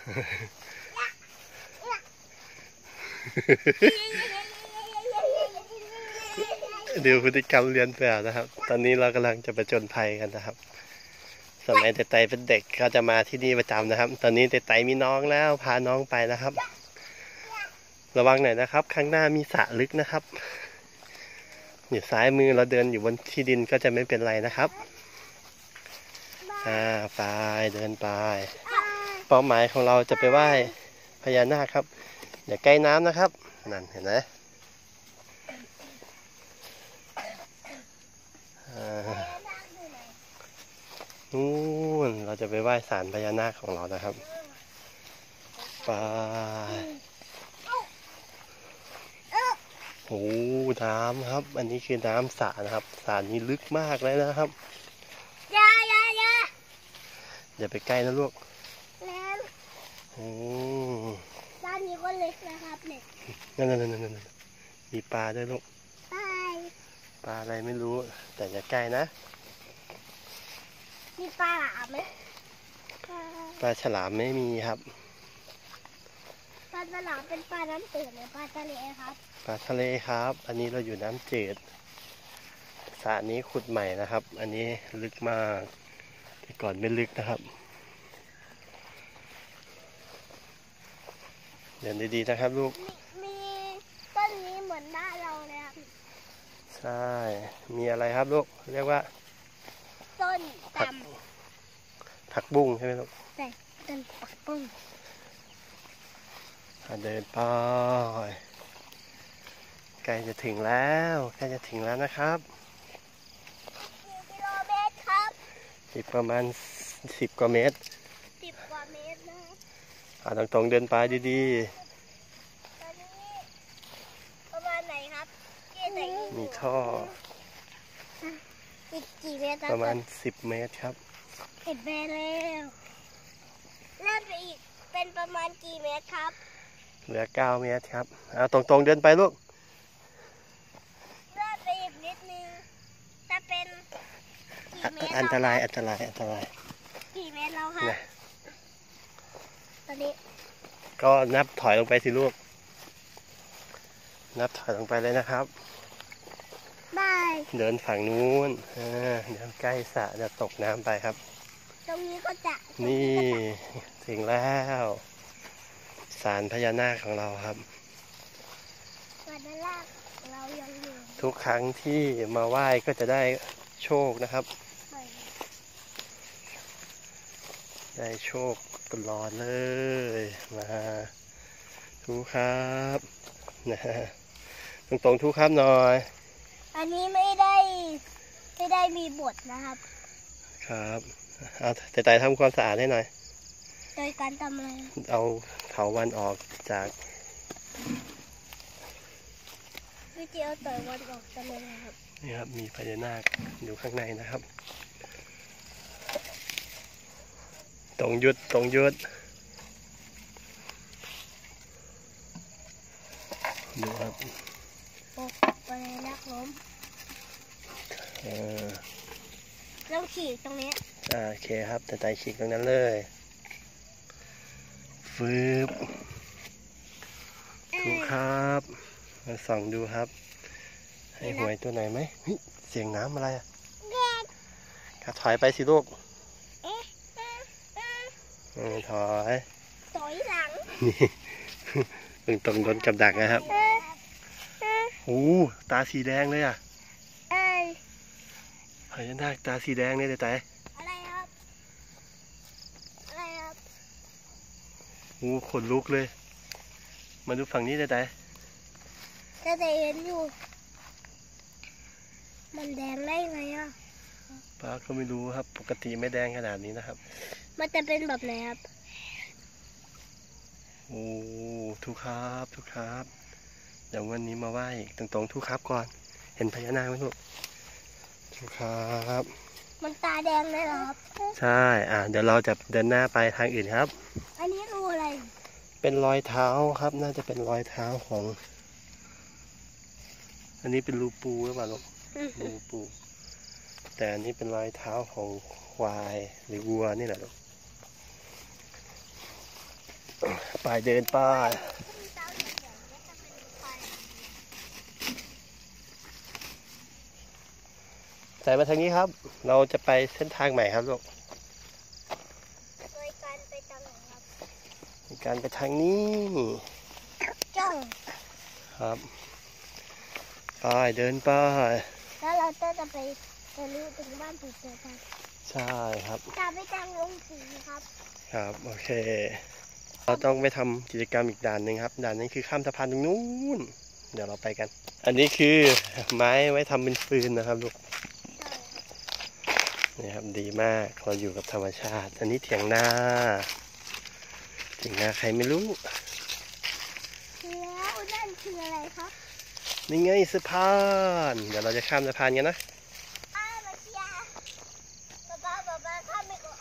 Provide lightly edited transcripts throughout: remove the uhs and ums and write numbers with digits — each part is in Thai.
ดูพฤติกรรมเรียนแบบนะครับตอนนี้เรากำลังจะไปจนภัยกันนะครับสมัยเตไตเป็นเด็กก็จะมาที่นี่ประจำนะครับตอนนี้เตไตมีน้องแล้วพาน้องไปนะครับระวังหน่อยนะครับข้างหน้ามีสระลึกนะครับอยู่ซ้ายมือเราเดินอยู่บนที่ดินก็จะไม่เป็นไรนะครับไปเดินไปเป้าหมายของเราจะไปไหว้พญานาคครับอย่าใกล้น้ำนะครับนั่นเห็นไหมนู่นเราจะไปไหว้ศาลพญานาคของเรานะครับไปโอ้น้ำครับอันนี้คือน้ำสระนะครับสระนี้ลึกมากเลยนะครับอย่าไปใกล้นะลูกโอ้ด้านนี้ก็เล็กนะครับเนี่ยนั่นมีปลาด้วยลูกปลาอะไรไม่รู้แต่อย่าใกล้นะมีปลาหลามไหมปลาฉลามไม่มีครับปลาฉลามเป็นปลาน้ำจืดหรือปลาทะเลครับปลาทะเลครับอันนี้เราอยู่น้ำจืดสระนี้ขุดใหม่นะครับ อันนี้ลึกมากแต่ก่อนไม่ลึกนะครับเดินดีๆนะครับลูกมีต้นนี้เหมือนบ้านเราเลยครับใช่มีอะไรครับลูกเรียกว่าต้นผักบุ้งใช่ไหมลูกใช่ต้นผักบุ้งเดินไปใกล้จะถึงแล้วนะครับกิโลเมตรครับอีกประมาณ10 กว่าเมตรนะตรงๆเดินไปดีๆตอนนี้ประมาณไหนครับมีท่ออีกกี่เมตรประมาณ10 เมตรครับ 10 เมตรแล้วเลื่อนไปอีกเป็นประมาณกี่เมตรครับเหลือ9 เมตรครับตรงๆเดินไปลูกเลื่อนไปอีกนิดนึงจะเป็นกี่เมตรอันตรายกี่เมตรแล้วครับตอนนี้ก็นับถอยลงไปสิลูกนับถอยลงไปเลยนะครับเดินฝั่งนู้นเดินใกล้สระจะตกน้ำไปครับตรงนี้ก็จะนี่ถึงแล้วศาลพญานาคของเราครับเรายังอยู่ทุกครั้งที่มาไหว้ก็จะได้โชคนะครับได้โชคตลอดเลยมาทุกครับนะตรงทุกครับหน่อยอันนี้ไม่ได้มีบทนะครับครับเอาแต่ทำความสะอาดให้หน่อยโดยการทำอะไรเอาเถาวัลย์ออกจากวิธีเอาเถาวัลย์ออกทำไมครับนี่ครับมีพญานาคอยู่ข้างในนะครับตรงยุดดูครับไปแล้วผมเราขี่ตรงนี้โอเคครับแต่ไต่ฉีกตรงนั้นเลยฟืบดูครับมาส่องดูครับให้หวยตัวไหนไหมเสียงน้ำอะไรก็ถอยไปสิลูกถอยหลังนี่ตรงโดนกับดักนะครับโอ้ตาสีแดงเลยพญานาคตาสีแดงเนี่ยแต่อะไรครับโอ้ขนลุกเลยมาดูฝั่งนี้แต่เห็นอยู่มันแดงได้ไงป้าก็ไม่รู้ครับปกติไม่แดงขนาดนี้นะครับมันจะเป็นแบบไหนครับโอ้ทุกครับเดี๋ยววันนี้มาไหว้ตรงทุกครับก่อนเห็นพญานาคไหมลูกทุกครับมันตาแดงเลยเหรอครับใช่เดี๋ยวเราจะเดินหน้าไปทางอื่นครับอันนี้รูอะไรเป็นรอยเท้าครับน่าจะเป็นรอยเท้าของอันนี้เป็นรูปูหรือเปล่าลูกรูปูแต่อันนี้เป็นรอยเท้าของควายหรือวัวนี่แหละลูกไปเดินไปใส่มาทางนี้ครับเราจะไปเส้นทางใหม่ครับลูกโดยการไปทางไหนครับการไปทางนี้จ้องครับไปเดินไปแล้วเราจะไปทะลุถึงบ้านผีเสื้อกันใช่ครับจะไปทางลงสีครับครับโอเค เราต้องไปทำกิจกรรมอีกด่านหนึ่งครับด่านนี้คือข้ามสะพานตรงนู้นเดี๋ยวเราไปกัน อันนี้คือไม้ไว้ทำเป็นฟืนนะครับลูกนี่ครับดีมากเราอยู่กับธรรมชาติ อันนี้เถียงนาใครไม่รู้แล้วนั่นคืออะไรครับนี่ไงสะพานเดี๋ยวเราจะข้ามสะพานกันนะมาเชียร์ป๊าข้ามไม่ก็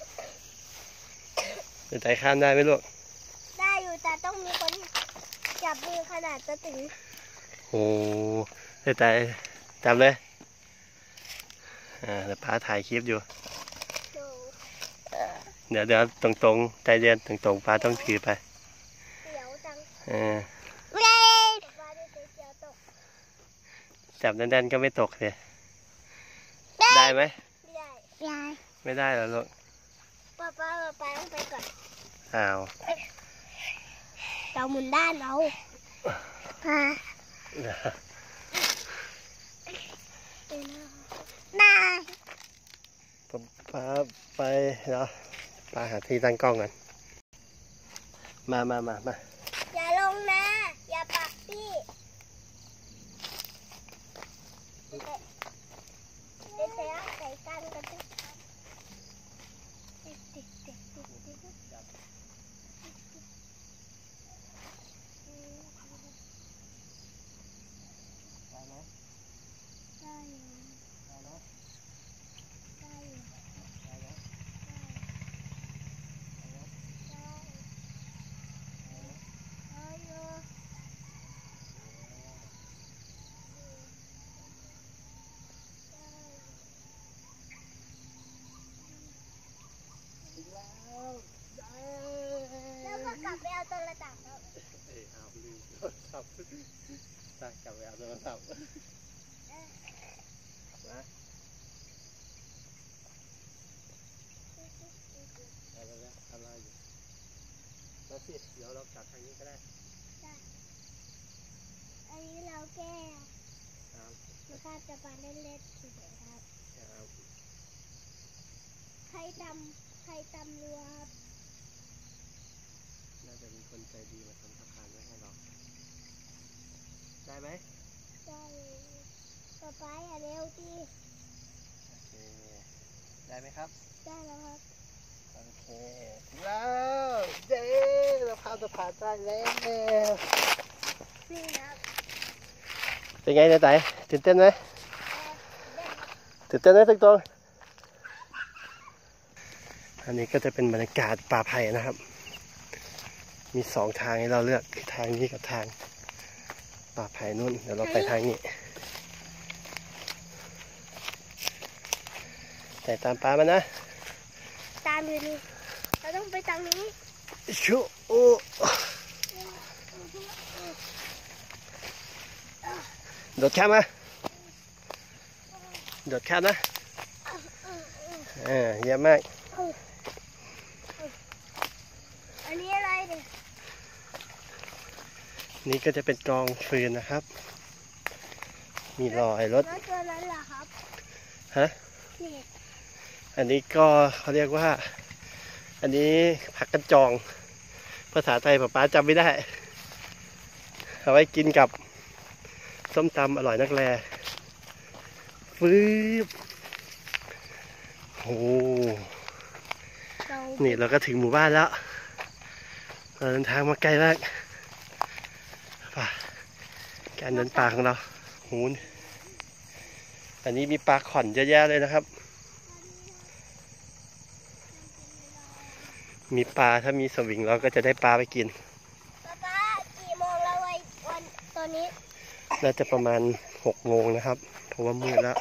จะใจข้ามได้ไหมลูกได้อยู่แต่ต้องมีคนจับมือขนาดจะถึงโอ้ใจจับเลยเดี๋ยวป้าถ่ายคลิปอยู่ดูเดี๋ยวตรงใจเย็นตรงป้าต้องถือไปเสียวจังเออเว้ยป๊าได้เสียวตกจับแน่นๆก็ไม่ตกเลยได้ไหมไม่ได้ยายไม่ได้เหรอลูกป๊าต้องไปก่อนอ้าวเราหมุนด้านเราป๊าได้ป้าไปเนาะป้าหาที่ตั้งกล้องกันมาอย่าลงนะอย่าปักพี่เดี๋ยวใส่กันกันดิแล้วก็กลับไปเอาโทรศัพท์แล้วเอาลืมโทรศัพท์ตั้งกลับไปเอาโทรศัพท์นะอะไรอยู่มาสิเดี๋ยวเรากลับทางนี้ก็ได้อันนี้เราแก้ครับมาคาดจะปาเล่นๆเฉยๆครับครับใครตำรัวครับน่าจะมีคนใจดีมาทำสะพานไว้ให้เราได้ไหมได้ป๊าอย่าเร็วดิโอเคได้ไหมครับได้แล้วครับโอเคถึงแล้วเย้เราข้ามสะพานได้แล้วนี่ครับเป็นไงเนี่ยไต่ตื่นเต้นไหมตื่นเต้นไหมตรงอันนี้ก็จะเป็นบรรยากาศป่าไผ่นะครับมีสองทางให้เราเลือกคือทางนี้กับทางป่าไผ่นู่นเดี๋ยวเราไปทางนี้แต่ตามป้ามานะตามอยู่นี่เราต้องไปทางนี้ชูโอ้โดดแคบมาโดดแคบนะเยี่ยมมากอันนี้อะไรเนี่ยนี่ก็จะเป็นกองฟืนนะครับ มีรอยรถแล้วตัวนั้นล่ะครับฮะนี่อันนี้ก็เขาเรียกว่า อันนี้ผักกระจอง ภาษาไทยป๊าจำไม่ได้ เอาไว้กินกับส้มตำอร่อยนักแลฟื้บโอ้เรานี่เราก็ถึงหมู่บ้านแล้วเราเดินทางมาไกลมากป่ะการเดินป่าของเราหูนอันนี้มีปลาขอนเยอะแยะเลยนะครับ มีปลาถ้ามีสวิงเราก็จะได้ปลาไปกินป๊ากี่โมงแล้ววันตอนนี้น่าจะประมาณ6 โมงนะครับ เพราะว่ามืดแล้ว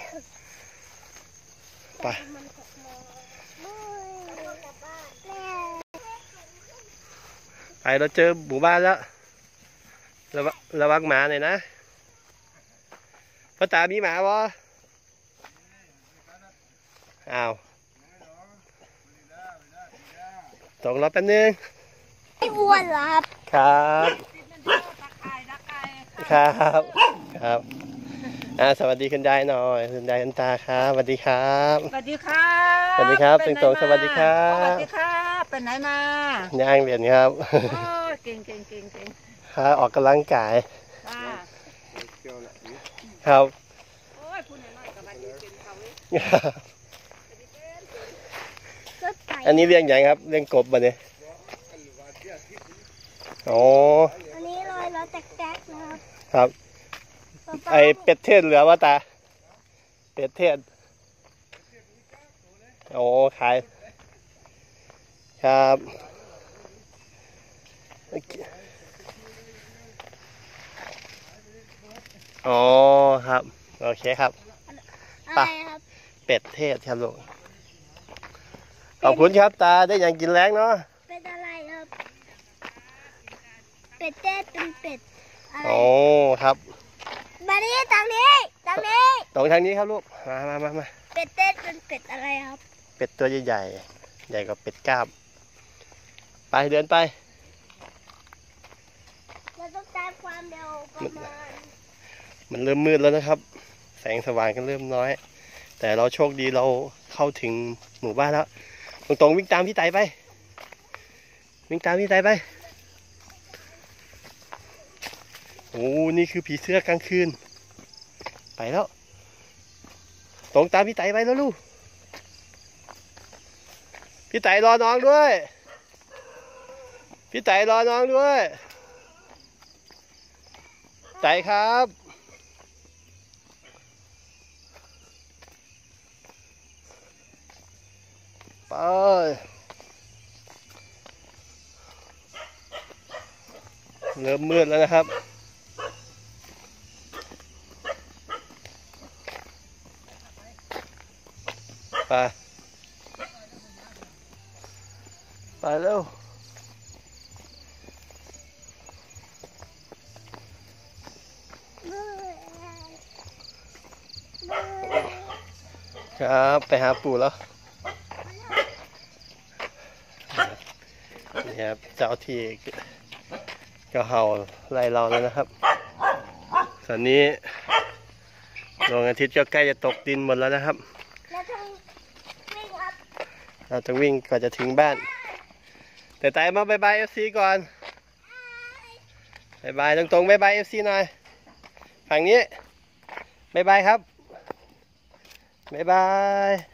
ไปมัน6 โมงกลับบ้านแม่ไปเราเจอหมู่บ้านแล้วระวังหมาหน่อยนะพ่อตามีหมาวะอ้าวตกรถแป๊บนึงไม่อ้วนเหรอครับครับครับครับสวัสดีคุณยายหน่อยคุณยายอันตาครับสวัสดีครับสวัสดีครับสวัสดีครับตึงตรงสวัสดีครัสวับสดีครับเป็นไหนมาย่างเรียนครับโอ้ยเก่งครับออกกำลังกายจ้าครับโอ้ยพูดหน่อยกับวันนี้เป็นเขารถไถอันนี้เลี้ยงยังครับเลี้ยงกบมาเนี่ยโอ้อันนี้ลอยรถแต๊กๆนะครับครับ ไอเป็ดเทศเหลือวะตาเป็ดเทศโอ้ขายครับอ๋อครับโอเคครับอะไรครับเป็ดเทศครับลูกขอบคุณครับตาได้อย่างกินแรงเนาะเป็นอะไรครับ เป็ดเต้เป็นเป็ดอะไรโอ้ครับมานี่ทางนี้ตรงทางนี้ครับลูกมาเป็ดเต้เป็นเป็ดอะไรครับเป็ดตัวใหญ่ๆใหญ่กว่าเป็ดกล้ามไปเดินไปเราต้องการความเร็วประมาณมันเริ่มมืดแล้วนะครับ แสงสว่างก็เริ่มน้อย แต่เราโชคดีเราเข้าถึงหมู่บ้านแล้วตรงๆวิ่งตามพี่ไต่ไปวิ่งตามพี่ไต่ไปโอ้นี่คือผีเสื้อกลางคืนไปแล้วตรงตามพี่ไต่ไปแล้วลูกพี่ไต่รอน้องด้วยพี่ไต่รอน้องด้วยไต่ครับไปเริ่มมืดแล้วนะครับไปเร็วครับไปหาปู่แล้วนี่ครับเจ้าที่ก็เห่าไล่เราแล้วนะครับตอนนี้ดวงอาทิตย์ก็ใกล้จะตกดินหมดแล้วนะครับเราต้องวิ่งครับเราต้องวิ่งก่อนจะถึงบ้านแต่ไต่มาบายบายFC ก่อนบายบายตรงๆบายบาย FC หน่อยฝั่งนี้บายบายครับบายบาย